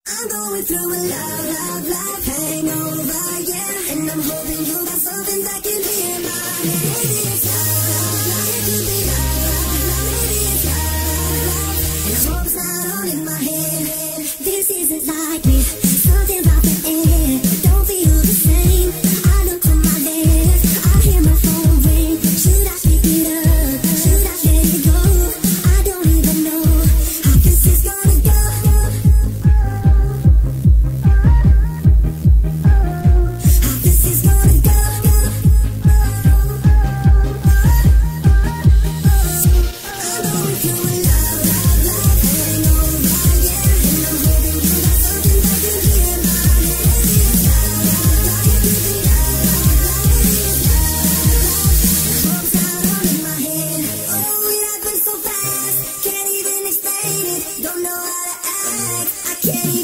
I'm going through a love hangover, yeah. And I'm hoping you got something that can be in my head. Maybe it's love, it could be love, maybe it's love. And I hope it's not all in my head. This isn't like me, something about the air. Don't feel the same. I look to my left, I hear my phone ring. Should I pick it up? Should I let it go? I don't even know how this is gonna go. Don't know how to act, I can't